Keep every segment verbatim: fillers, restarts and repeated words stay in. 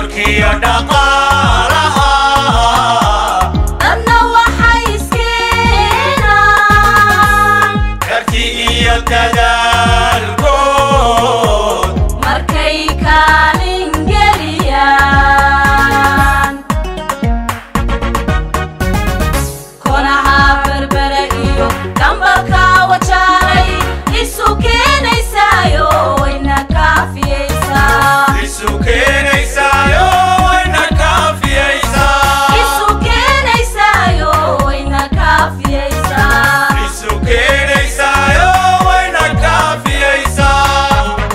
dalkii dhaqaalaha dadna waxay iskeenaan karti iyo dadaalkood markay kaalin geliyaan konaha berbere iyo dambalka wajaalay isu keenaysaayo wayna kaafiyeysaa isu keenaysaayo wayna kaafiyeysaa isu keenaysaayo wayna kaafiyeysaa isu keenaysaayo wayna kaafiyeysaa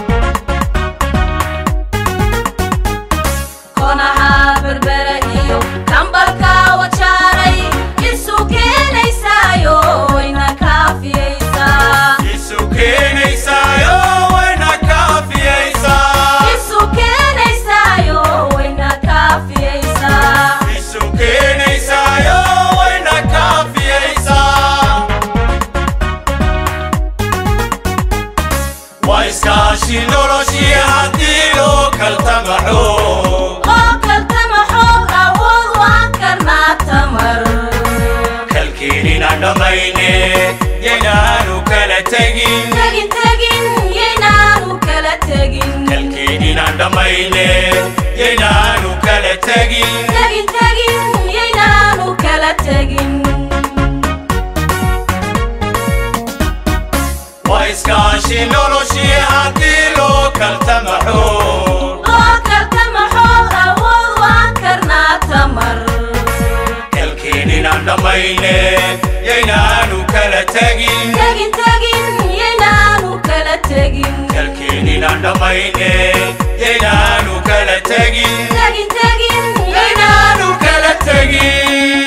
konaha berbere iyo dambalka wajaalay isu keenaysaayo wayna kaafiyeysaa isu keenaysaayo wayna kaafiyeysaa isu keenaysaayo wayna kaafiyeysaa isu keenaysaayo wayna kaafiyeysaa waa iskaashi noloshii haddii loo kaltamaxo oo kaltama xoog awood waan karnaa tamar kalkeenina dhammayne yaynaanu kala tegin tegin tegin yaynaanu kala tegin kalkeenina dhammayne yaynaanu kala tegin tegin tegin yaynaanu kala tegin waa iskaashi noloshii haddii loo kaltamaxo oo kaltama xoog awood waan karnaa tamar kalkeenina dhammayne yaynaanu kala tegin tegin tegin yaynaanu kala tegin kalkeenina dhammayne yaynaanu kala tegin tegin tegin yaynaanu kala tegin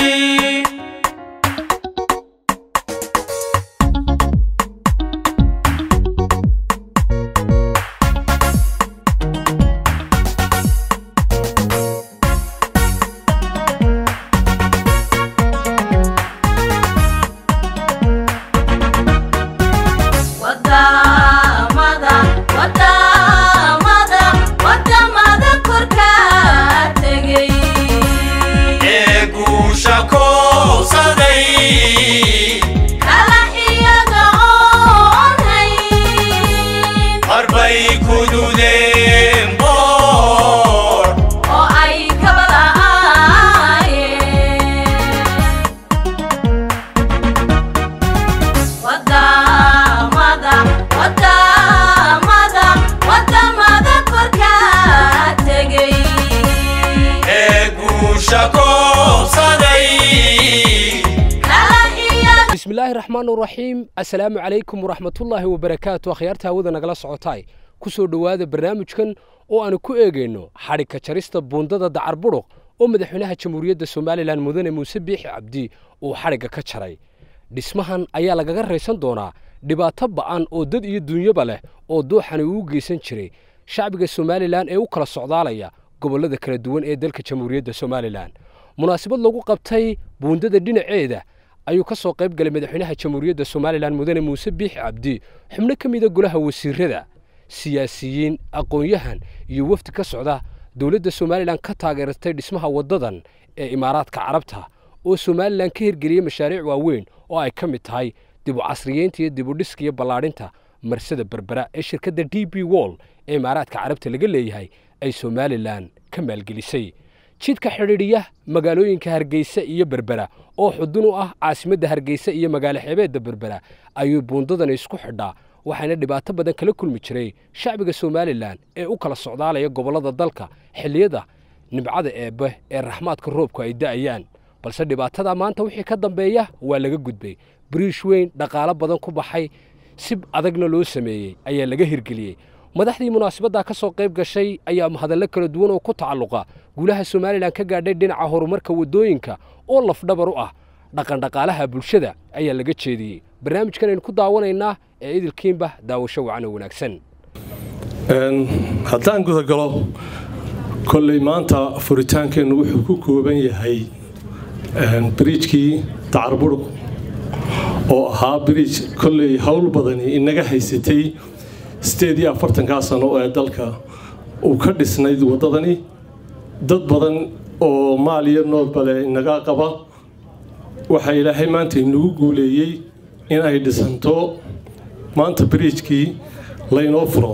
wadamada wadamada wadamada korka tegay ee guusha koobsaday kala iyaga oon hayn marbay ku dudeen boor oo ay kabala'aayeen wadamada wadamada wadamada korka tegay ee guusha koobsaday kala iyaga بسم الله الرحمن الرحيم السلام عليكم ورحمة الله وبركاته أخيارتها وذا نقل صعوتاي كسو دواد برنامج كان oo aan ku eegayno xarika jarista buundada dacar buruq oo madaxweynaha jamhuuriyadda Soomaaliland mudane Muuse Biixi Cabdi uu xariga ka jaray dhismahan ayaa lagaga reysan doonaa dhibaato ba'an oo dad iyo dunyaba leh oo dooxani uu geysan jiray shacbiga Soomaaliland ee u kala socdaalaya gobolada kala duwan ee dalka jamhuuriyadda Soomaaliland munaasabad lagu qabtay buundada dhinaceeda ayuu ka soo qayb galay madaxweynaha jamhuuriyadda Soomaaliland mudane Muuse Biixi Cabdi xubno ka mid ah golaha wasiirada siyaasiyiin aqoon-yahan iyo wafdi ka socda dawladda Soomaaliland ka taageertay dhismaha wadadan ee Imaaraadka Carabta oo Soomaaliland ka hirgeliyay mashaariic waaweyn oo ay ka mid tahay dib u casriyeynta iyo dib u dhiska iyo ballaarinta marsada berbera ee shirkadda D P World ee Imaaraadka Carabta laga leeyahay ay Soomaaliland ka maalgelisay jidka xiriiriya magaalooyinka Hargeysa iyo Berbera oo xudun u ah caasimadda Hargeysa iyo magaalo xeebeedda Berbera ayuu buundadan isku xidhaa waxaana dhibaato badan kala kulmi jiray shacbiga Soomaaliland ee u kala socdaalaya gobolada dalka xilliyada nimcada eebe ee raxmaadka roobku ay da'ayaan balse dhibaatada maanta wixii ka dambeeya waa laga gudbay bridge weyn dhaqaale badan ku baxay sib adagna loo sameeyay ayaa laga hirgeliyay madaxdii munaasabada ka soo qayb gashay ayaa mahadallo kala duwan oo ku tacalluqa guulaha Soomaaliland ka gaadhay dhinaca horumarka wadooyinka oo lafdhabar u ah dhaqan dhaqaalaha bulshada ayaa laga jeediyay barnaamijkan aynu ku daawanaynaa ee idilkiinba daawasho wacan oo wanaagsan een haddaan guda galo kolley maanta furitaankeenu wuxuu ku kooban yahay een bridge-kii dacar buruq oo ahaa bridge kolley hawl badani inaga haysatay sideed iyo afartan sano ee dalka uu ka dhisnayd wadadani dad badan oo maal iyo nool bale inaga qaba waxa ilaahay maanta inagu guuleeyay in ay dhisanto maanta bridge-kii la inoo furo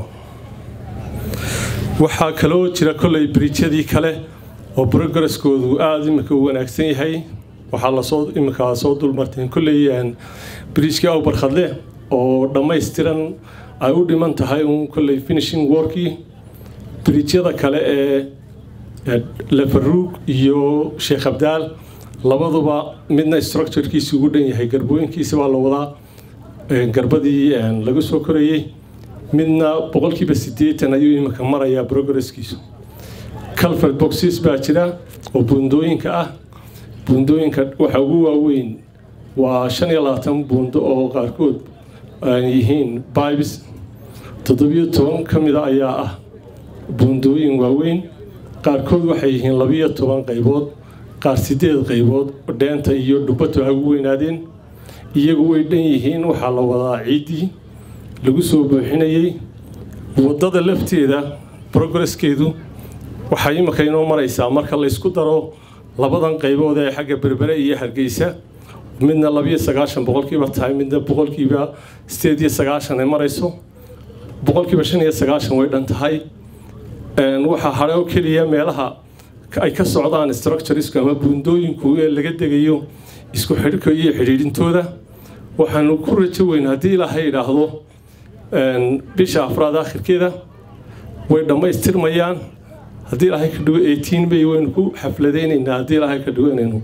waxaa kaloo jira kolley bridge-yadii kale oo progress-koodu aad imika u wanaagsan yahay waxaa la soo imika soo dulmarteen kolley bridge-kii aw barkhadle oo dhammaystiran ay u dhiman tahay un kolley finishing workii bridge-yada kale ee Lafaruug iyo Sheekh Abdaal labaduba midna structure-kiisu ugu dhan yahay garbooyinkiisa waa la wadaa garbadii lagu soo korayay midna boqolkiiba siddeetan ayuu imika marayaa progress-kiisu culvert boxes baa jira oo buundooyinka ah buundooyinka waxa ugu waaweyn waa shan iyo labaatan buundo oo qaarkood ay yihiin pipes toddobiyo toban ka mid ah ayaa ah buundooyin waaweyn qaarkood waxay yihiin labiyo toban qaybood qaar sideed qaybood dheenta iyo dhubato ay ugu weynaadeen iyagu way dhan yihiin waxaa la wadaa ciidii lagu soo buuxinayay wadada lafteeda progress-keedu waxay imika inoo maraysaa marka la isku daro labadan qaybood ee xagga berbere iyo hargeysa midna labiyo sagaashan boqolkiiba tahay midna boqolkiiba sideed iyo sagaashan ay marayso boqolkiiba shan iyo sagaashan way dhan tahay waxaa hare oo keliya meelaha ay ka socdaan structuresku ama buundooyinku ee laga degayo isku xidhka iyo xidhiidhintooda waxaanu ku rajo weyn haddii ilaahay idhaahdo bisha afraad aakhirkeeda way dhammaystirmayaan haddii ilaahay ka dhigo eighteen bay waynu ku xafladaynaynaa haddii ilaahay ka dhigo inaynu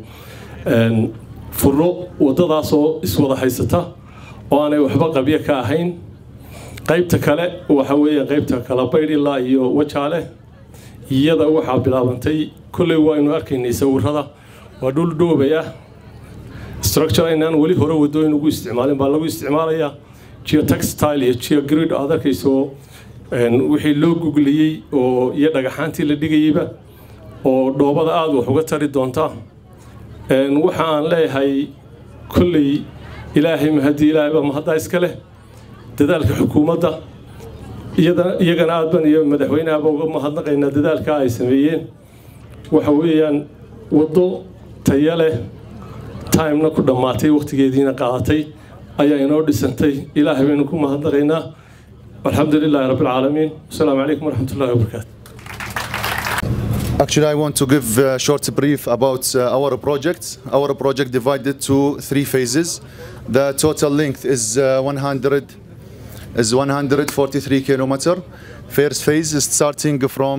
furno waddadaasoo iswada haysata oo aanay waxba qabyo ka ahayn qaybta kale waxa weeye qaybta kala baydhila iyo wajaale iyada waxaa bilaabantay kulley waynu arkaynay sawirada waa dhul dhoobay ah structure inaan weli hore wadooyin ugu isticmaalin baa lagu isticmaalayaa geotextile iyo geogrid aad arkayso wixii loo gugliyey oo iyo dhagaxaantii la dhigayeyba oo dhoobada aad wax uga tari doonta waxa aan leeyahay kulley ilaahay mahadi ilaahay baa mahadda iska leh dadaalka xukuumadda iyagana aad ban iyo madaxweynaha uga mahadnaqaynaa dadaalka ay sameeyeen waxa weeyaan waddo tayo leh time-na ku dhammaatay waqtigeediina qaadatay ayaa inoo dhisantay ilaahay baynu ku mahadnaqaynaa alxamdulilaahi rabbil caalamiin assalaamu calaykum waraxmatullaahi wabarakaatu. Actually, I want to give a short brief about uh, our project. Our project divided to three phases. The total length is uh, one hundred is one hundred forty-three kilometer. First phase is starting from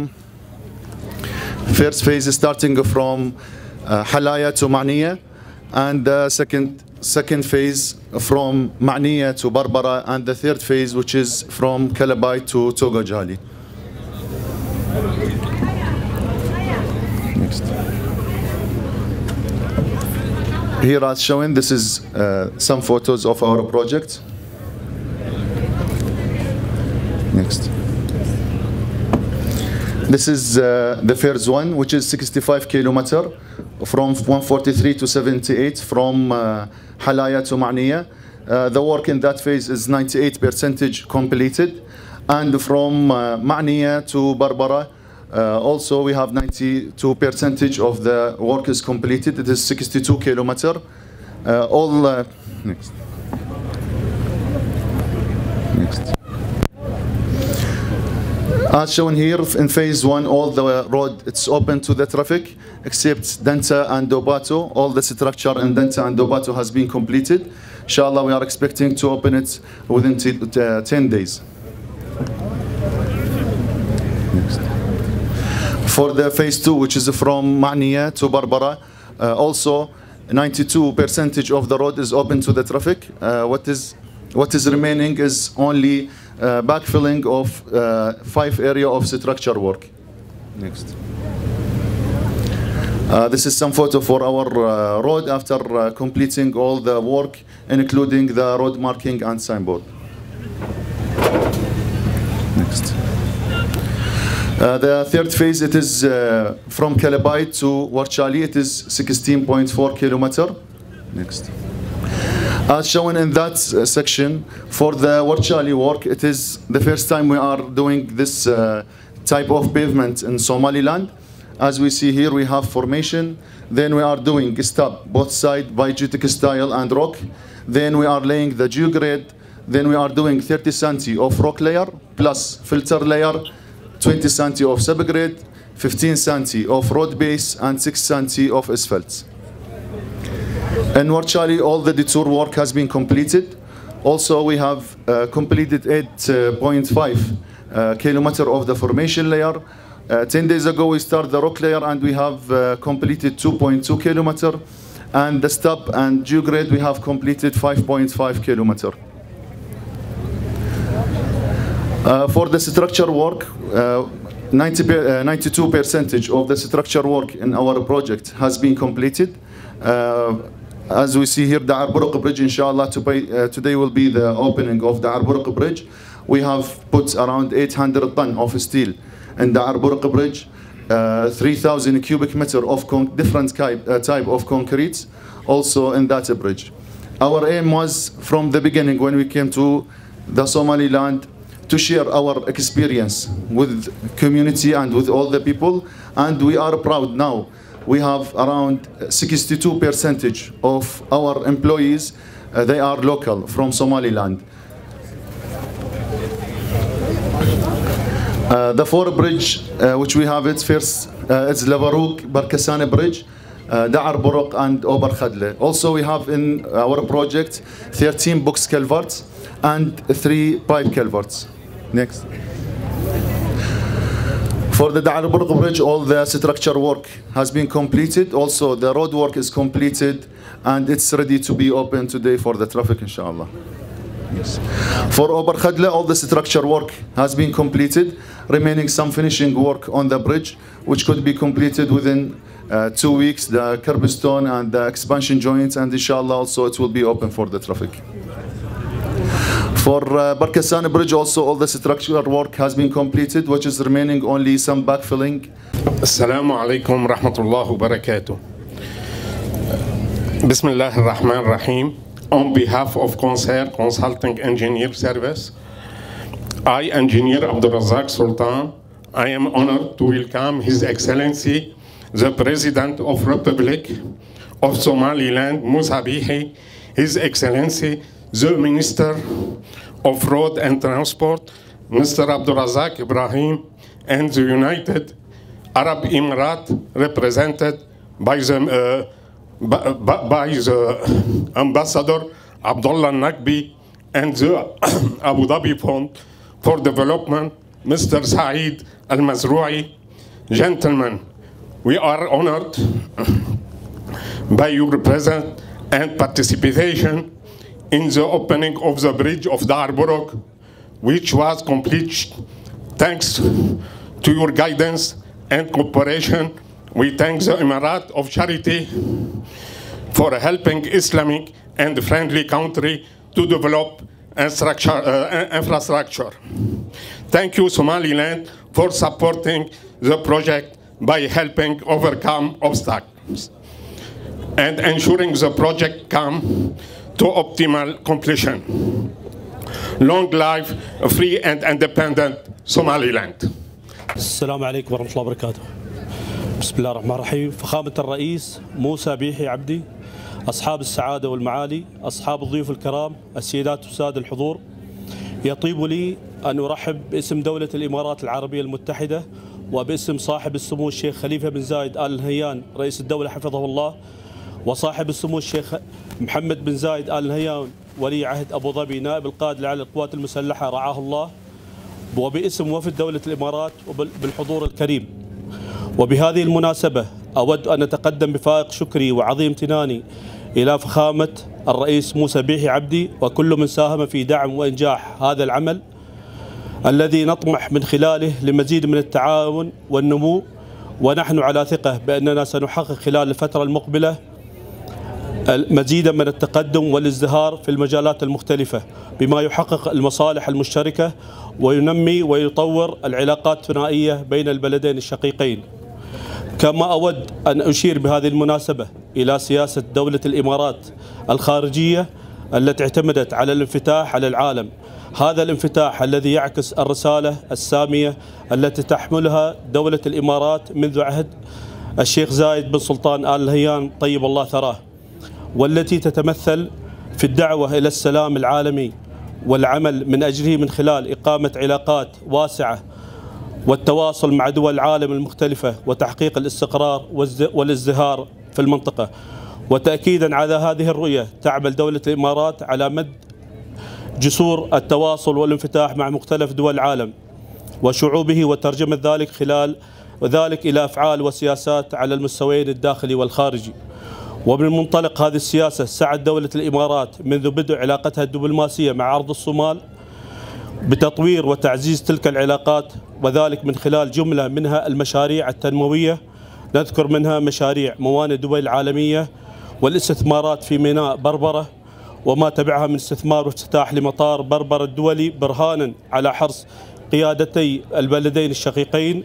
first phase is starting from uh, Halaya to Ma'niya, and the second second phase from Ma'niya to Barbara, and the third phase, which is from Kalabay to Togajali. Next. Here as shown, this is uh, some photos of our project. Next. This is uh, the first one, which is sixty-five kilometer from one forty-three to seventy-eight from uh, Halaya to Ma'niya. Uh, the work in that phase is ninety-eight percent completed, and from uh, Ma'niya to Barbara, uh, also we have ninety-two percent of the work is completed. It is sixty-two kilometer. Uh, all uh, next. Next. As shown here in phase one, all the road it's open to the traffic except Danta and Dobato. All the structure in Danta and Dobato has been completed. Inshallah, we are expecting to open it within ten days. Next. For the phase two, which is from Ma'niya to Barbara, uh, also ninety-two percent of the road is open to the traffic. Uh, what is what is remaining is only Uh, backfilling of uh, five area of structure work. Next. Uh, this is some photo for our uh, road after uh, completing all the work, including the road marking and signboard. Next. Uh, the third phase, it is uh, from Kalabay to Warchali. It is sixteen point four kilometer. Next. As shown in that uh, section, for the Warchali work, it is the first time we are doing this uh, type of pavement in Somaliland. As we see here, we have formation. Then we are doing stub, both sides by geotextile and rock. Then we are laying the geograde. Then we are doing thirty centi of rock layer plus filter layer, twenty centi of subgrade, fifteen centi of road base, and six centi of asphalt. And virtually all the detour work has been completed. Also, we have uh, completed eight point five uh, kilometer of the formation layer. Uh, ten days ago, we started the rock layer, and we have uh, completed two point two kilometer. And the stub and geograde, we have completed five point five kilometer. Uh, for the structure work, uh, ninety-two percent of the structure work in our project has been completed. Uh, as we see here, the Arburuq Bridge, inshallah, to pay, uh, today will be the opening of the Arburuq Bridge. We have put around eight hundred ton of steel in the Arburuq Bridge, uh, three thousand cubic meter of different type, uh, type of concrete, also in that bridge. Our aim was from the beginning when we came to the Somaliland to share our experience with community and with all the people, and we are proud now. We have around sixty-two percent of our employees, uh, they are local from Somaliland. Uh, the four bridge uh, which we have, it first, uh, it's Lavaruk, Barkasane Bridge, uh, Da'ar Buruq and Ober Khadle. Also we have in our project thirteen box culverts and three pipe culverts. Next. For the Da'ar Buruq Bridge, all the structure work has been completed. Also the road work is completed and it's ready to be open today for the traffic, inshallah. Yes. For Ober Khadle, all the structure work has been completed, remaining some finishing work on the bridge, which could be completed within uh, two weeks, the curbstone and the expansion joints, and inshallah also it will be open for the traffic. For uh, Barkasane Bridge, also all the structural work has been completed, which is remaining only some backfilling. Assalamu alaikum rahmatullah wa barakatuh. Bismillah ar-Rahman ar-Rahim. On behalf of Consair Consulting Engineer Service, I, Engineer Abdul Razak Sultan, I am honored to welcome His Excellency, the President of Republic of Somaliland, Musa Bihi, His Excellency, the Minister of Road and Transport, Mister Abdul Razak Ibrahim, and the United Arab Emirates, represented by the uh, by, by the Ambassador Abdullah Naqbi and the Abu Dhabi Fund for Development, Mister Saeed Al-Mazroui. Gentlemen, we are honored by your presence and participation in the opening of the bridge of Da'ar Buruq, which was completed thanks to your guidance and cooperation. We thank the Emirate of Charity for helping Islamic and friendly country to develop infrastructure. Uh, infrastructure. Thank you, Somaliland, for supporting the project by helping overcome obstacles and ensuring the project come to optimal completion. Long live a free and independent Somaliland. السلام عليكم ورحمة الله وبركاته. بسم الله الرحمن الرحيم. فخامة الرئيس موسى بيحي عبدي، أصحاب السعادة والمعالي، أصحاب الضيوف الكرام، السيدات والسادة الحضور، يطيب لي أن أرحب باسم دولة الإمارات العربية المتحدة وباسم صاحب السمو الشيخ خليفة بن زايد آل نهيان رئيس الدولة حفظه الله، وصاحب السمو الشيخ محمد بن زايد آل نهيان ولي عهد أبو ظبي نائب القائد الأعلى للقوات المسلحة رعاه الله، وباسم وفد دولة الإمارات وبالحضور الكريم. وبهذه المناسبة أود أن أتقدم بفائق شكري وعظيم امتناني إلى فخامة الرئيس موسى بيحي عبدي وكل من ساهم في دعم وإنجاح هذا العمل الذي نطمح من خلاله لمزيد من التعاون والنمو، ونحن على ثقة بأننا سنحقق خلال الفترة المقبلة مزيدا من التقدم والازدهار في المجالات المختلفة بما يحقق المصالح المشتركة وينمي ويطور العلاقات الثنائية بين البلدين الشقيقين. كما أود أن أشير بهذه المناسبة إلى سياسة دولة الإمارات الخارجية التي اعتمدت على الانفتاح على العالم، هذا الانفتاح الذي يعكس الرسالة السامية التي تحملها دولة الإمارات منذ عهد الشيخ زايد بن سلطان آل نهيان طيب الله ثراه، والتي تتمثل في الدعوة إلى السلام العالمي والعمل من أجله من خلال إقامة علاقات واسعة والتواصل مع دول العالم المختلفة وتحقيق الاستقرار والازدهار في المنطقة. وتأكيدا على هذه الرؤية تعمل دولة الإمارات على مد جسور التواصل والانفتاح مع مختلف دول العالم وشعوبه وترجمة ذلك خلال وذلك إلى أفعال وسياسات على المستويين الداخلي والخارجي. ومن منطلق هذه السياسة سعت دولة الإمارات منذ بدء علاقتها الدبلوماسية مع أرض الصومال بتطوير وتعزيز تلك العلاقات، وذلك من خلال جملة منها المشاريع التنموية، نذكر منها مشاريع موانئ دبي العالمية والاستثمارات في ميناء بربرة وما تبعها من استثمار وافتتاح لمطار بربرة الدولي، برهانا على حرص قيادتي البلدين الشقيقين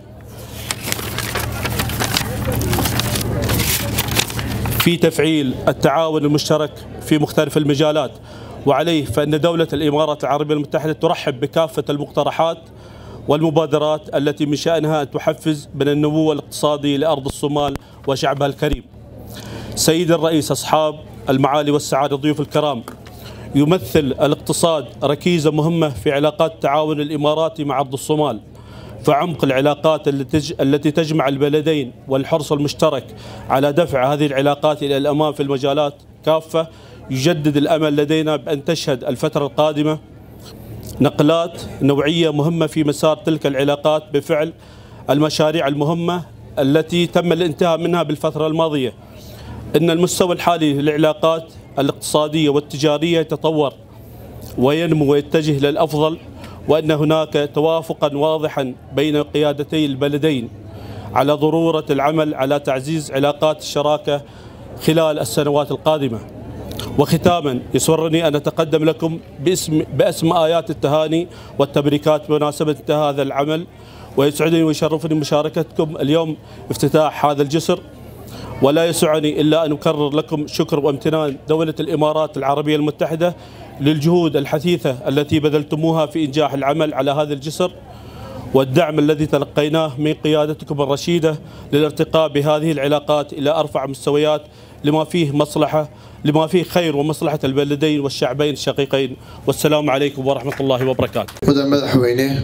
في تفعيل التعاون المشترك في مختلف المجالات. وعليه فإن دولة الإمارات العربية المتحدة ترحب بكافة المقترحات والمبادرات التي من شأنها أن تحفز من النمو الاقتصادي لأرض الصومال وشعبها الكريم. سيد الرئيس، أصحاب المعالي والسعادة ضيوف الكرام، يمثل الاقتصاد ركيزة مهمة في علاقات التعاون الإماراتي مع أرض الصومال، فعمق العلاقات التي تجمع البلدين والحرص المشترك على دفع هذه العلاقات إلى الأمام في المجالات كافة يجدد الأمل لدينا بأن تشهد الفترة القادمة نقلات نوعية مهمة في مسار تلك العلاقات بفعل المشاريع المهمة التي تم الانتهاء منها بالفترة الماضية. إن المستوى الحالي للعلاقات الاقتصادية والتجارية يتطور وينمو ويتجه للأفضل، وأن هناك توافقا واضحا بين قيادتي البلدين على ضرورة العمل على تعزيز علاقات الشراكة خلال السنوات القادمة. وختاما يسرني أن أتقدم لكم باسم باسم آيات التهاني والتبريكات بمناسبة انتهاء هذا العمل، ويسعدني ويشرفني مشاركتكم اليوم افتتاح هذا الجسر. ولا يسعني إلا أن أكرر لكم شكر وامتنان دولة الإمارات العربية المتحدة للجهود الحثيثة التي بذلتموها في إنجاح العمل على هذا الجسر، والدعم الذي تلقيناه من قيادتكم الرشيدة للارتقاء بهذه العلاقات إلى أرفع مستويات لما فيه مصلحة لما فيه خير ومصلحة البلدين والشعبين الشقيقين. والسلام عليكم ورحمة الله وبركاته. مدن مدحوينه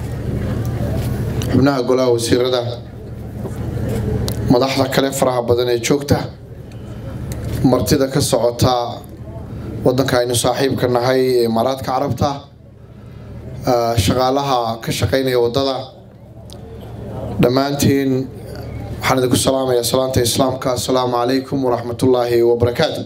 xubnaha golaha wasiirada, madaxda kale faraha badan ee joogta, martida ka socota wadanka aynu saaxiibka nahay ee Imaaraadka Carabta, shaqaalaha ka shaqeynaya wadada, dhammaantiin waxaan idinku salaamayaa salaanta islaamka. Assalaamu calaykum waraxmatullaahi wabarakaatu.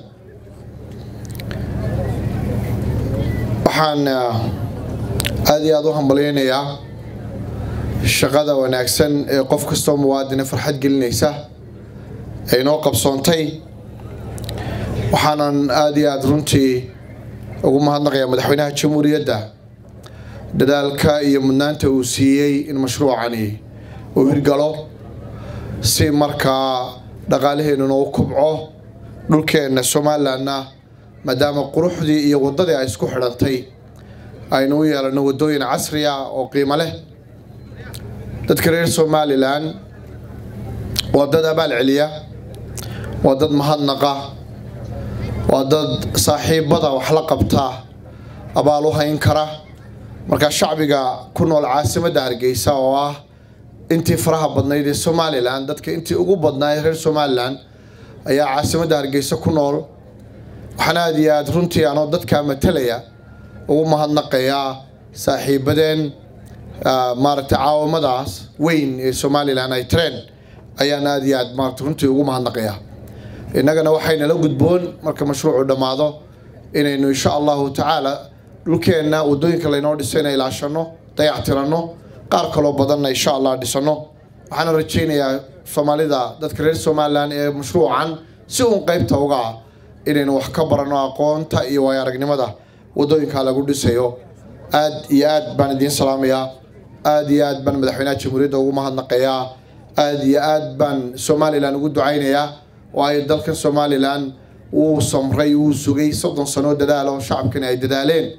waxaan aad iyo aad u hambaleynayaa shaqada wanaagsan ee qof kastoo muwaadin farxad gelinaysa ay noo qabsoontay. waxaanan aad iyo aad runtii ugu mahadnaqayaa madaxweynaha jamhuuriyadda dadaalka iyo mudnaanta uu siiyey in mashruucani uu hirgalo si markaa dhaqaalaheennuna u kubco, dhulkeenna Somalilandna maadaama quruxdii iyo wadadii ay isku xidhantay aynu u yeelano wadooyin casri ah oo qiimo leh. dadka reer Somaliland waa dad abaal celiya, waa dad mahadnaqa, waa dad saaxiibada wax la qabta abaal u hayn kara. marka shacbiga ku nool caasimadda Hargeysa oo ah intii faraha badnayd ee Somaliland, dadka intii ugu badnayd reer Somaliland ayaa caasimadda Hargeysa ku nool. waxaan aad iyo aad runtii anoo dadka matalaya ugu mahadnaqayaa saaxiibadeen maaragtay caawimadaas weyn ee Somaliland ay treen ayaan aad iyo aad maaragtay runtii ugu mahadnaqayaa. innagana waxayna la gudboon marka mashruucu dhamaado inaynu insha Allahu tacaala dhulkeenna wadooyinka laynoo dhisay inay ilaashano, dayactirano, qaar kaloo badanna insha Allah dhisano. waxaan rajaynayaa Soomaalida dadka reer Somaliland ee mashruucan si uun qaybta uga ah inaynu wax ka barano aqoonta iyo waaya aragnimada wadooyinka lagu dhisayo. aad iyo aad baan idin salaamayaa, aad iyo aad baan madaxweynaha jamhuuriyadda ugu mahadnaqayaa, aad iyo aad baan Somaliland ugu ducaynayaa. waayo dalkan Somaliland wuu samray, wuu sugay soddon sano dadaal oo shacabkani ay dadaaleen,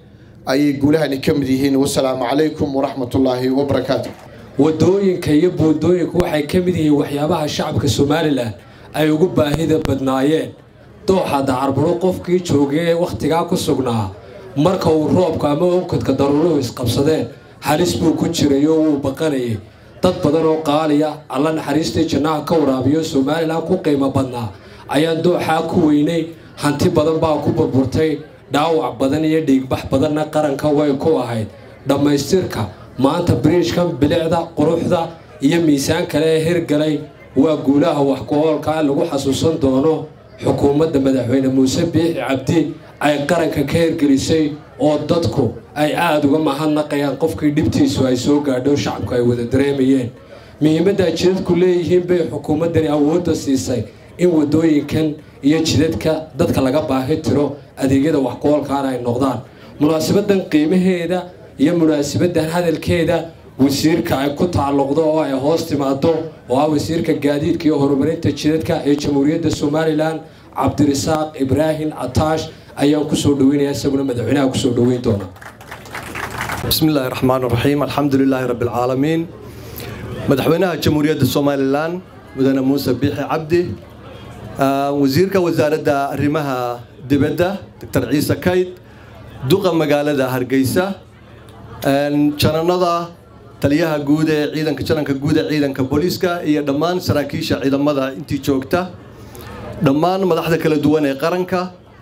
ayay guulahani ka mid yihiin. Wassalaamu calaykum waraxmatullaahi wabarakaatu. wadooyinka iyo buundooyinku waxay ka mid yihiin waxyaabaha shacabka Soomaaliland ay ugu baahida badnaayeen. dooxa Dacarburo qofkii joogay waqtigaa ku sugnaa marka uu roobka ama onkadka daruuruhu isqabsadeen halis buu ku jiray oo uu baqanayay. dad badan oo qaaliya alla naxariistay jannaha ka waraabiyo Soomaaliland ku qiimo badnaa ayaan dooxa ku weynay. hanti badan baa ku burburtay, dhaawac badan iyo dhiigbax badanna qaranka way ku ahayd. dhamaystirka maanta bridge-kan bilicda quruxda iyo miisaan kale ee hirgalay waa guulaha wax ku oolka lagu xasuusan doono xukuumadda madaxweyne Muuse Biixi Cabdi ay qaranka ka hirgelisay oo dadku ay aad uga mahadnaqayaan qofkii dhibtiisu ay soo gaadho shacabku ay wada dareemayeen. muhiimadda jidadku leeyihiin bay xukuumaddani awoodda siisay in wadooyinkan iyo jidadka dadka laga baahi tiro adeegyada wax ku oolkaana ay noqdaan. munaasabadan qiimaheeda iyo munaasabadan hadalkeeda wasiirka ay ku tacalluqdo oo ay hoos timaado oo ah wasiirka gaadiidka iyo horumarinta jidadka ee Jamhuuriyadda Soomaaliland Cabdirasaaq Ibraahim Ataash ayaan ku soo dhaweynayaa isaguna madaxweynaha ku soo dhaweyn doona. bismillaahi raxmaani raxiim alxamdulilaahi rabbil caalamiin. madaxweynaha Jamhuuriyadda Soomaaliland mudane Muuse Biixi Cabdi, wasiirka wasaaradda arrimaha dibadda Doctor Ciise Kayd, duqa magaalada Hargeysa, jananada taliyaha guud ee ciidanka jananka guud ee ciidanka booliiska iyo dhammaan saraakiisha ciidamada intii joogta, dhammaan madaxda kala duwan ee qaranka,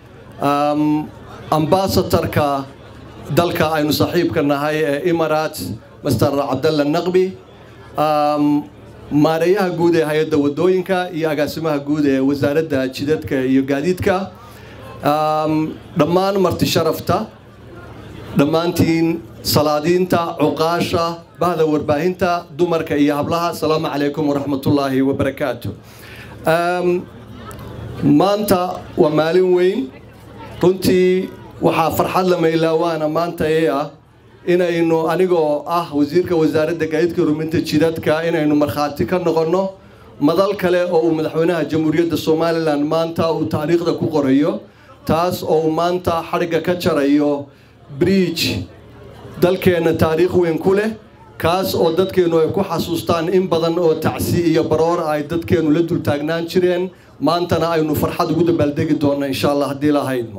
ambassadorka dalka aynu saaxiibka nahay ee Emirates Mister Cabdalla Naqbi, maareeyaha guud ee hay'adda wadooyinka iyo agaasimaha guud ee wasaaradda jidadka iyo gaadiidka, dhammaan marti sharafta, dhammaantiin salaadiinta, cuqaasha, bahda warbaahinta, dumarka iyo hablaha. Assalaamu calaykum waraxmatullaahi wabarakaatu. maanta waa maalin weyn runtii waxaa farxad la meelaawaana maanta ee ah inaynu anigoo ah wasiirka wasaaradda gaadiidka iyo horumarinta jidadka inaynu markhaati ka noqono madal kale oo uu madaxweynaha Jamhuuriyadda Soomaaliland maanta uu taariikhda ku qorayo, taas oo maanta xariga ka jarayo bridge dalkeena taariikh weyn ku leh, kaas oo dadkeenu ay ku xasuustaan in badan oo tacsi iyo baroor ay dadkeenu la dul taagnaan jireen. maantana aynu farxad ugu dabaaldegi doonno insha Allah haddii la haydmo.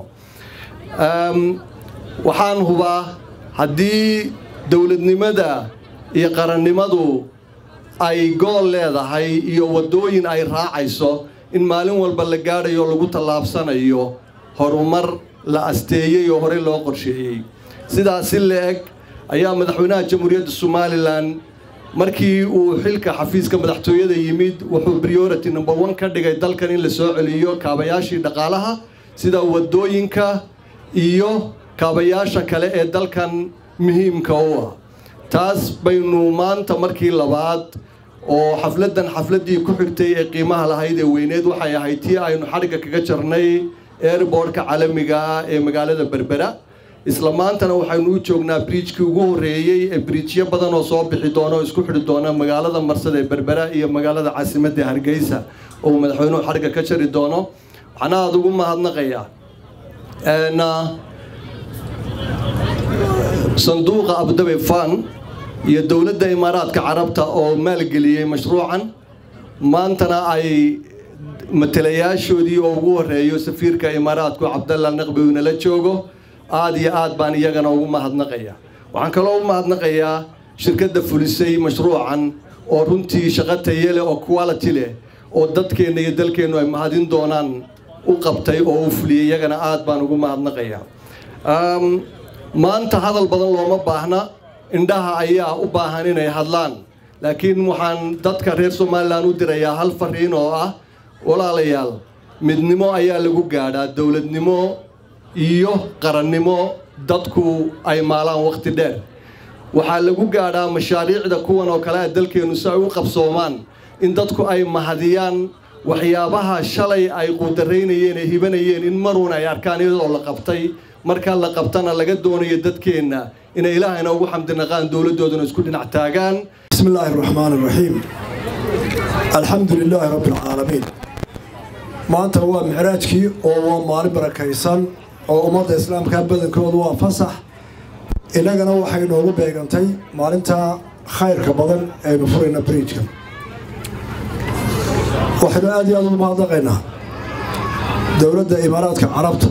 waxaan hubaa haddii dowladnimada iyo qarannimadu ay gool leedahay iyo wadooyin ay raacayso in maalin walba la gaadhayo lagu tallaabsanayo horumar la asteeyay oo hore loo qorsheeyay. sidaas si leeg ayaa madaxweynaha Jamhuuriyadda Soomaaliland markii uu xilka xafiiska madaxtooyada yimid wuxuu priority number one ka dhigay dalkan in la soo celiyo kaabayaashii dhaqaalaha sida wadooyinka iyo kaabayaasha kale ee dalkan muhiimka u ah. taas baynu maanta markii labaad oo xafladan xafladii ku xigtay ee qiimaha lahayd ee weyneed waxay ahayd tii aynu xariga kaga jarnay airportka caalamiga ah ee magaalada Berbera. isla maantana waxaynu u joognaa bridge-kii ugu horeeyay ee bridge-yo badan oo soo bixi doona oo isku xidhi doona magaalada Marsada ee Berbera iyo magaalada caasimadda Hargeysa oo madaxweynuhu xariga ka jari doono. waxaan aad ugu mahadnaqayaa na sanduuqa Abu Dhabi Fund iyo dowladda Imaaraadka Carabta oo maalgeliyay mashruucan. maantana ay matalayaashoodii oo ugu horeeyo safiirka Imaaraadku Cabdalla Naqbi uu nala joogo. aad iyo aad baan iyagana ugu mahadnaqayaa. waxaan kaloo u mahadnaqayaa shirkadda fulisay mashruucan oo runtii shaqo tayo leh oo quality leh oo dadkeena iyo dalkeenu ay mahadin doonaan u qabtay oo u fuliyay. iyagana aad baan ugu mahadnaqayaa. maanta hadal badan looma baahna, indhaha ayaa u baahan inay hadlaan, laakiin waxaan dadka reer Soomaaliland u dirayaa hal fariin oo ah walaalayaal midnimo ayaa lagu gaadhaa dowladnimo iyo qarannimo dadku ay maalaan waqti dheer. waxaa lagu gaadhaa mashaariicda kuwan oo kale dalkeenu si ay u qabsoomaan in dadku ay mahadiyaan waxyaabaha shalay ay quudaraynayeen ee hibanayeen in maruun ay arkaan iyadoo la qabtay. marka la qabtana laga doonayo dadkeena inay ilaahayna ugu xamdinaqaan dowladoodana isku dhinac taagaan. bismillaahi raxmaani raxiim alxamdulilaahi rabbil caalamiin. maanta waa micraajkii oo waa maalin barakaysan oo ummadda islaamka badankoodu waa fasax innagana waxay noogu beegantay maalinta khayrka badan aynu furayna bridge-ka waxaynu aad iyo aad ugu mahadnaqaynaa dowladda imaaraadka carabta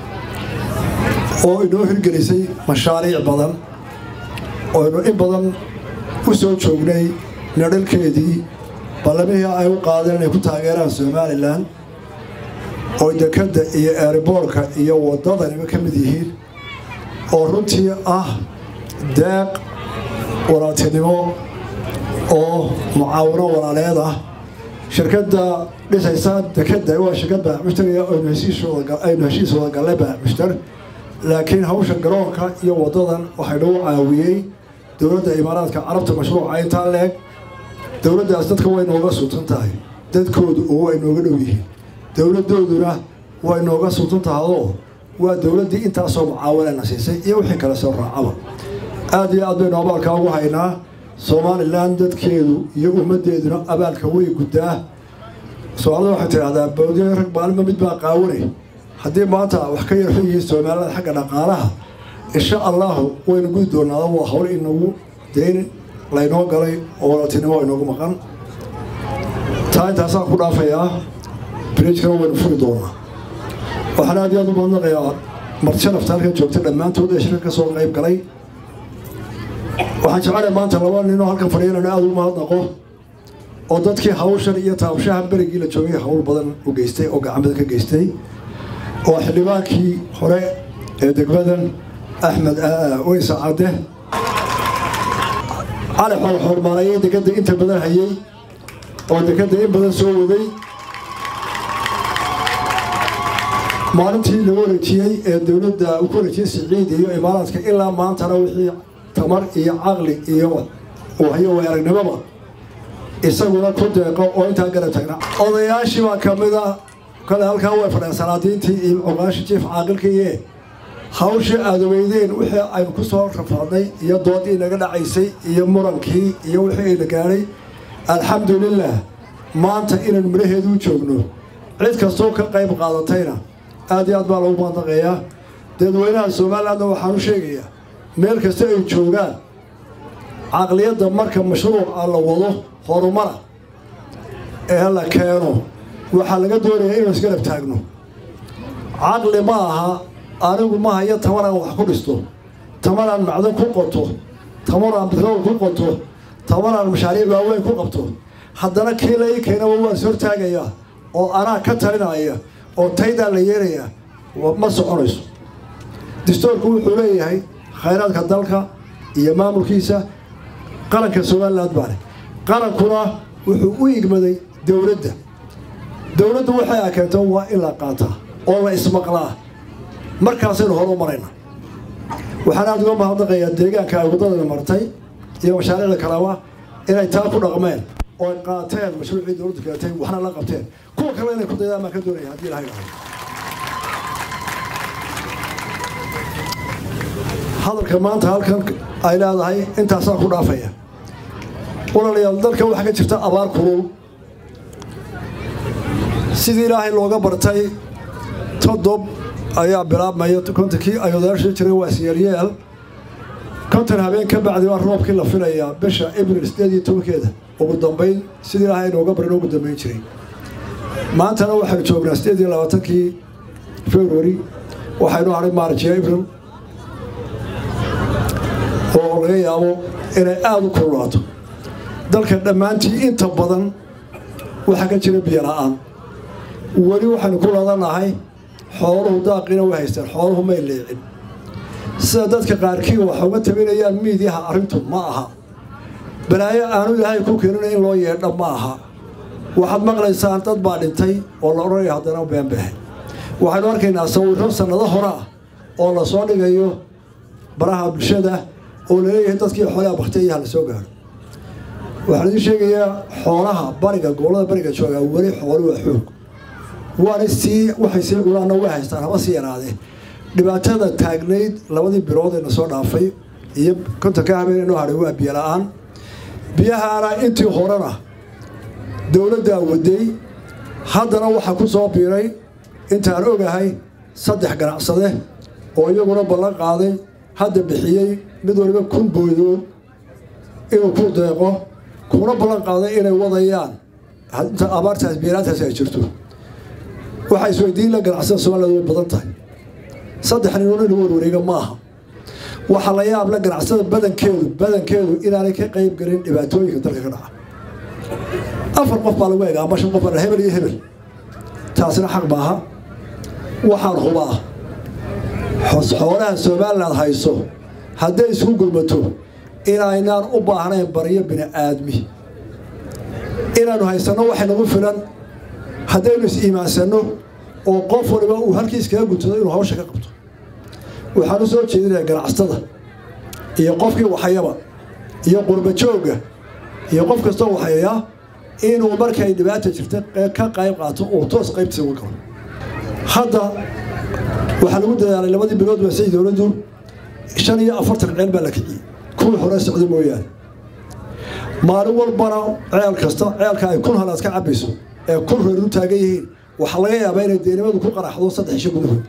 oo inoo hirgelisay mashaariic badan oo aynu in badan u soo joognay nadhalkeedii ballamihii ay u qaadeen inay ku taageeraan somalilan oo dekadda iyo eeriboorka iyo waddadaniba ka mid yihiin oo runtii ah deeq walaaltinimo oo mucaawino walaaleed ah shirkadda dhisaysa dekadda waa shirkad baaxmushteriga aynu heshiis wada gallay baaxmushter laakiin hawsha garoonka iyo waddadan waxay nagu caawiyey dowladda imaaraadka carabta mashruuca intaa leeg dowladdaas dadka way nooga sultan tahay dadkoodu oo way nooga dhow yihiin dowladdooduna way nooga sultan tahadoo waa dowladdii intaasoo mucaawanana siisay iyo wixii kale soo raacaba aad iyo aad baynu abaalka ugu haynaa somalilan dadkeedu iyo ummaddeeduna abaalka way guddaa soomaalida waxay tidhahdaa bawdiya rag maalima mid baa qaawanay haddii maanta wax ka yarxu yihiin somaliland xagga dhaqaalaha insha allahu waynu gudi doonaada waa hawl inagu dayn laynoo galay oo walaaltinimo inoogu maqan taa intaasaan ku dhaafayaa bridge-kana waynu furi doonaa waxaan aad iyo aad u mahadnaqayaa martisharafta halkan joogta dhammaantood ee shirka ka soo qayb galay waxaan jecelahay maanta laba ninoo halkan fadhiya inaynu aad ugu mahadnaqo oo dadkii hawshan iyo taabashaha berigii la joogay hawl badan u geystay oo gacan badan ka geystay oo xildhibaankii hore ee degmadan axmed weyse cadde cali xoolxoolmaalayay dekadda inta badan hayay oo dekadda in badan soo waday maalintii lagu wareejiyey ee dowladda uu ku wareejiyey siciid iyo imaaraadka ilaa maantana wixii tamar iyo caqli iyo wahyo way aragnimaba isaguna ku deeqo oo intaa garab tagna odayaashii baa ka mid ah kale halkaa way fadhiyaan salaadiintii iyo ogaashii jiif caaqilkiiye hawshii aad ogeydeen wixii aynu ku soo rafaadnay iyo doodii naga dhacaysay iyo murankii iyo wixii ayna gaadhay alxamdulilah maanta inaynu midhaheedu u joogno cid kastoo ka qayb qaadatayna aad iyo aad baa lagu maadnaqeeyaa dadweynaha somalilandna waxaan u sheegayaa meel kasta ay joogaan caqliyadda marka mashruuca la wado horumara ee la keeno waxaa laga doonayaa inuu isgarab taagno caqli ma aha anigu ma hayo tamaraan wax ku dhisto tamaraan macdan ku qoto tamaraan bitrool ku qoto tamaraan mashaariic waaweyn ku qabto haddana kii la ii keenaba waan is hortaagayaa oo anaa ka talinaya oo taydaa la yeerayaa ma soconayso dastuurku wuxuu leeyahay khayraadka dalka iyo maamulkiisa qaranka somaliland baale qarankuna wuxuu u igmaday dowladda dowladdu waxay akeento waa in la qaataa oo la ismaqlaa markaasaynu hor u marayna waxaan aad uga mahadnaqayaa deegaanka ay waddadana martay iyo mashaariicda kaleba inay taa ku dhaqmeen oo ay qaateen mashruucii dowladdu keentay waxna la qabteen kuwa kale inay ku daydaan baan ka doonaya haddii ilahay dhahay hadalka maanta halkan ay leedahay intaasaa ku dhaafaya walaalayaal dalka waxaa ka jirta abaar kulul sidii ilaahay looga bartay toddob ayaa bilaabmaya kontonkii ay odayaashii jiray waa siyaryeel konton habeen ka bacdi waa roobkii la filayaa bisha abril sideed iyo tobankeeda ugu dambayn sidii ilaahay inooga barin ugu dambayn jiray maantana waxaynu joognaa sideed iyo labaatankii february waxaynu hadhay maarch iyo abril oo laga yaabo inay aada u kululaato dalka dhammaantii inta badan waxaa ka jira biyo la-aan weli waxaynu ku ladanahay xooluhu daaqina way haystaan xooluhu may leecin sida dadka qaarkii waxa uga tabinayaan miidyaha arrintu ma aha balaayo aanu ilaahay ku keenina in loo yeedha ma aha waxaad maqlaysaan dad baa dhintay oo la odhanaya haddana beenbehe waxaynu arkaynaa sawirro sannado hore ah oo la soo dhigayo baraha bulshada oo laleeyahay dadkii xoolaha baktiyaha la soo gaaro waxaan idiin sheegayaa xoolaha bariga gobollada bariga joogaa weli xoolo waa xoog waana sii waxay sii culaanna way haystaan haba sii yaraadeen dhibaatada taagnayd labadii bilood ee na soo dhaafay iyo kontonka habeen inoo hadhay waa biyo la-aan biyahaana intii horena dowladdaa waday haddana waxaa ku soo biiray intaan ogahay saddex ganacsade oo iyaguna ballan qaaday hadda bixiyey mid waliba kun boodood inuu ku deeqo kuna ballan qaaday inay wadayaan inta abaartaas beeraantaas ay jirto waxay isweydiin la ganacsada Soomaaliyeed way badan tahay saddex nin oo warwareega maaha waxa la yaab la ganacsada badankeedu badankeedu inaanay ka qayb galin dhibaatooyinka dalka ka dhaca afar qof baa lagu eegaa ama shan qof baa hebel iyo hebel taasina xaq maaha waxaan hubaa xoolaha Soomaaliland hayso hadday isku gurmato inaanaan u baahnayn bariyo bini aadmi inaanu haysano waxa nagu filan haddaynu is iimaansano oo qof waliba uu halkiis kaga guntado inuu hawsha ka qabto waxaan u soo jeedinayaa ganacsatada iyo qofkii waxayaba iyo qurba jooga iyo qof kasta waxaya inuu markay dhibaato jirta ka qayb qaato oo toos qaybtiisa uga galo hadda waxaa lagu dadaalay labadii bilood baa sayid dowladdu shan iyo afartan ceel baa la kiciyey kuwii hore socday mooyaane maalin walbana ceel kasta ceelka ay kun halaad ka cabayso ee kun reer u taagan yihiin waxaa laga yaabaa inay deynimadu ku qaraxdo saddex isha gudahood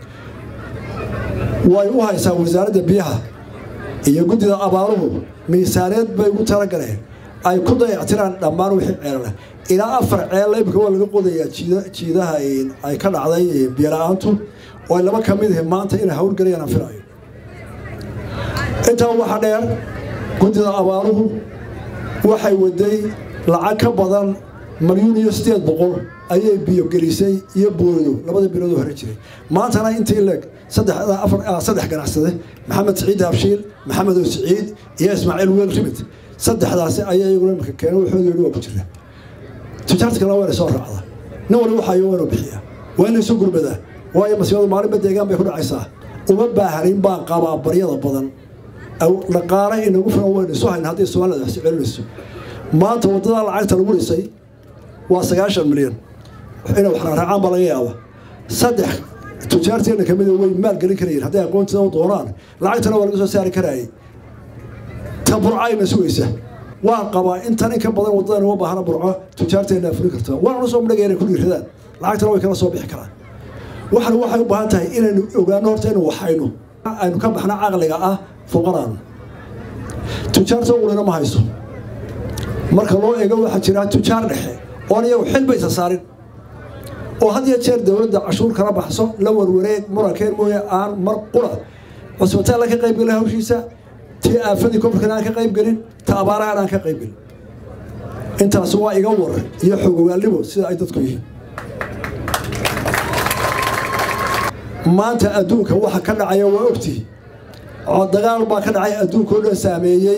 way u haysaa wasaaradda biyaha iyo guddida abaaruhu miisaaneed bay ugu talagaleen ay ku dayactiraan dhammaan wixii ceelana ilaa afar ceel imika waa laga qodayaa jiidaha ay ka dhacday biyo la-aantu oo ay laba ka mid yihiin maanta inay hawlgelayaan aan filayo intaa waxaa dheer guddida abaaruhu waxay waday lacag ka badan مليون يستيد بقول أي بيوجليسي يبورو لبده بيرودو هرجري ما أنت أنا أنت لك صدق أفر صدق كان عسده محمد سعيد هابشيل محمد سعيد يا إسماعيل ويل رمت صدق هذا أي يقولون كانوا يحولوا يلوه بجرة تجارت كلا ولا صار هذا نور وحي ولا بحية وين يسوقوا بده ويا مسيرة مارين بدي جام بيكون عيسى وما هرين بان قابا بريضة بدن أو لقارة إنه قفنا وين يسوها إن هذه السؤال هذا سؤال لسه ما أنت وضع العيت الأول يسي واسقاشر مليون إنه وحنا رعان بلاقيه صدق تجارتي أنا كمية وين مال قليل كرير هذا يكون تناو دوران العيت أنا ولا سعر كراي تبرعي مسويسة وقبا أنت أنا كبضان وضعنا وبهنا برعة تجارتي أنا فكرتها وأنا نصوم لقينا كل هذا العيت أنا وكنا صوب يحكران وحنا واحد بهانته إلى يوجان هرتين وحينه أنو كم إحنا عقلنا آه فقران تجارته ولا ما هيسو مركل الله يجوا حجرات تجار نحى وأنا يو حلم يتصارين وهذا يصير دولة عشور كرب حصل لو الوريد مرة كان مويا آن مر قرى وسبتها لك قريب لها وشيسة تأفدي كم كنا كقريب قليل تأبارا أنا كقريب قليل أنت سواء يجور يحوق ويعلمه سيد أيضا تكويه ما أنت أدوك هو حكنا عيا وقتي عالدجال ما كان عيا أدوك كله سامية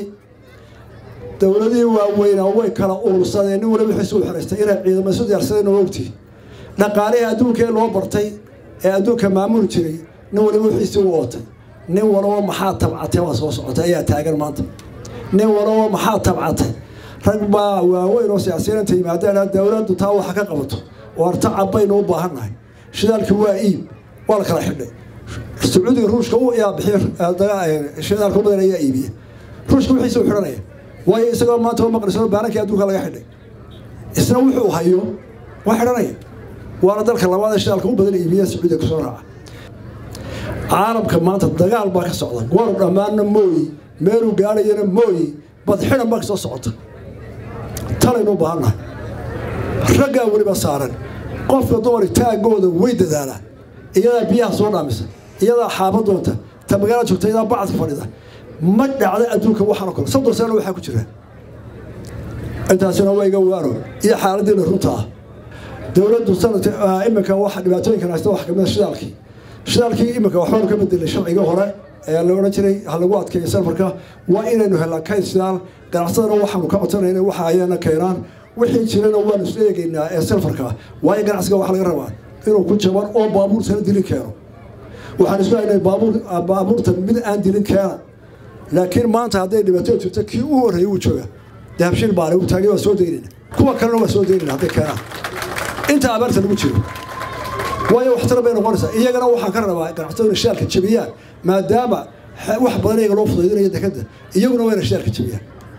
دولتي وين هو كلا أورصان ولا بيحسوا حرستي إلى إذا ما سود يرسلنا وقتي نقاري أدوك اللي برتي أدوك معمول شيء نقول بيحسوا وقتي نقول هو محاطب عتيه وصوص عتيه تاجر مانت نقول هو محاطب عتيه رجبا وين وسياسيين أنت ما دام الدولة تطاوع حق قبته وارتعب بينه وبهرنا شذلك هو إيب ولا كلا حدا السعودي الروش هو يا بحير شذلك هو بدنا يا إيبي روش هو يحسوا حرنيه waayo isagoo maanta oo maqrayso baaranka adduunka laga xidhay isna wuxuu hayo wax xidhanay waana dalka labaad shaqalka u badan iibiya Sacuudiga ku soo raaca caalamka maanta dagaal baa ka socda goor dhamaana mooy meelu gaarayna mooy bad xidhan baa soo socota talayno baahna raga waliba saaran qofka dumar taagooda way dadaalaan iyada biyaha soo dhaamisa iyada xaabadoonta ta magaalada joogta iyada bacad fadhida ما دعنا أدوك وحنا كل صدق سنة وحنا كجرا أنت سنة ويجا وارو يا حالة الرطة دولة سنة إما كواحد بيعطيك أنا أستوى حكم الشدالكي الشدالكي إما كواحد كم بدل الشرع يجا هراء لو نشري هالوقت كي يسافرك وإن إنه هلا كاي سدال قرصنا وحنا كأطرنا هنا وحيانا كيران وحين شرنا ونسليك إن يسافرك ويجا قرصك وحنا يروان إنه كل شباب أو بابور سنة دليل كيرو وحنسمع إن بابور بابور تمد أن دليل كيران لكن ما أنت هذا اللي بتوجه تكي هو رأي وجهه ده بشيء بارو وتاجي وسودين هو كانوا وسودين هذا كلام أنت عبرت المشير ويا واحترم بين الغرسة إيه جرا واحد كرر بقى كان حطوا الشارك الشبيان ما دام واحد بدنا يقولوا فضي يدنا يدك كده يجون وين الشارك الشبيان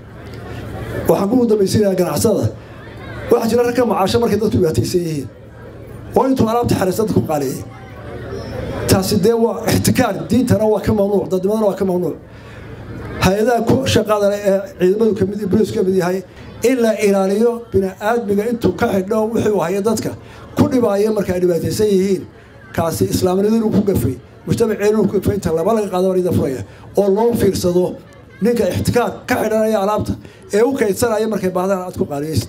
وحقول ده بيصير كان عصابة واحد جرا ركب مع عشرة مركز تبي تيسيه وأنتم عرفت حرستكم قاليه taasi dee waa ixtikaar diintana waa ka mamnuuc dadnimadana waa ka mamnuuc hay-adaha ku shaqada leh ee ciidamadu ka mid booliis ka mid yahay in la ilaaliyo bini'aadmiga intuu ka xidho wuxuu haya dadka ku dhibaaya marka ay dhibaataysan yihiin kaasi islaamnimadu inuu ku gafay mujtamaceenu inuu ku gafay inta laba laga qaado warida furaya oo loo fiirsado ninka ixtikaar ka xidhanaya alaabta ee u kaydsanaya markay baahdaan aad ku qaariyeysid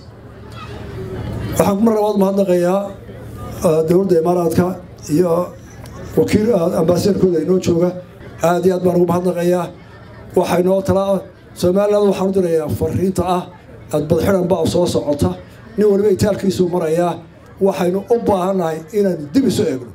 waxaan ku mar labaad mahadnaqayaa dowladda imaaraadka iyo wakiil ambaasadorkooda inoo jooga aad iyo aad baan ugu mahadnaqayaa waxay noo talaa Soomaaliland waxaan u dirayaa fariinta ah aad badxiran baa soo socota nin waliba itaalkiisu marayaa waxaynu u baahanahay inaan dib isu eegno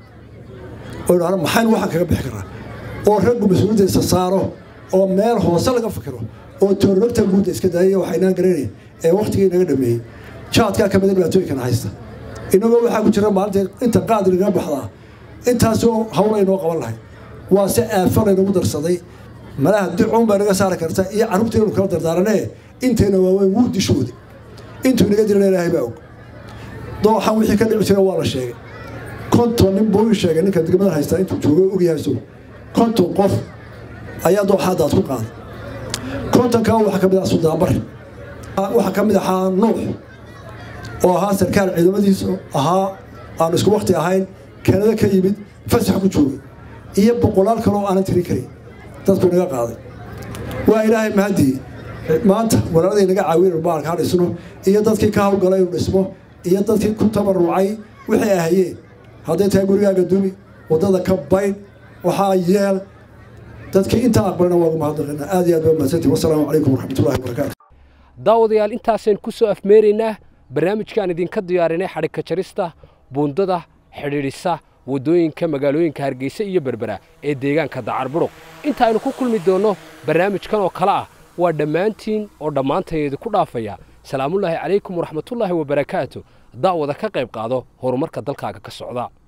oo aan maxaan waxaan kaga bixi karaa oo raggu mas'uuliyadda saaro oo meel hoose laga fikiro oo toornagta guud iska daayay waxayna garanay ee waqtigii naga dhameeyay jaadka ka mid ah dhibaatooyinkan haysta inagoo waxaa ku jira maalinta inta qaadriga baxdaa intaasoo hawla inoo qaban lahay waa si aafan inagu darsaday malaha ducuun baa naga saari karta iyo carruurteenu kala dardaaranee inteena waaweyn wuu dishooday intuu naga diran ilaahay baa og dooxan wixii ka dhici jira waa la sheegay konton nin buu ii sheegay ninka degmada haysta intuu joogo ogyahay soo konton qof ayaa dooxadaad ku qaaday kontonka waxa ka mid ah Suudaan bar waxa ka mid ah Nuux oo ahaa sarkaal ciidamadiisu ahaa aan isku waqti ahayn Kanada ka yimid fasax ku joogay iyo boqolaal kale oo aan tiri karin dadku naga qaaday waa ilaahay mahdi maanta walaaladii naga caawin baalka hadisno iyo dadkii ka hawlgalay uu dhismo iyo dadkii ku tabarucay wixii ahayeen haday tahay gurigaaga dumi wadada ka bayn waxa yeel dadkii inta aqbalna waa mahadnaqina aad iyo aad baa mahadsantii wassalaamu calaykum waraxmatullaahi wabarakaatuh daawadayaal intaaseen ku soo afmeeraynaa barnaamijkan idinka diyaarinay xadhigka jarista buundada xidhiidhisa wadooyinka magaalooyinka Hargeysa iyo Berbera ee deegaanka Dacar Buruq inta aynu ku kulmi doono barnaamijkan oo kala ah waa dhamaantiin oo dhamaanteedu ku dhaafaya salaamullaahi calaykum waraxmatullaahi wabarakaatuh daawada ka qayb qaado horumarka dalkaaga ka socda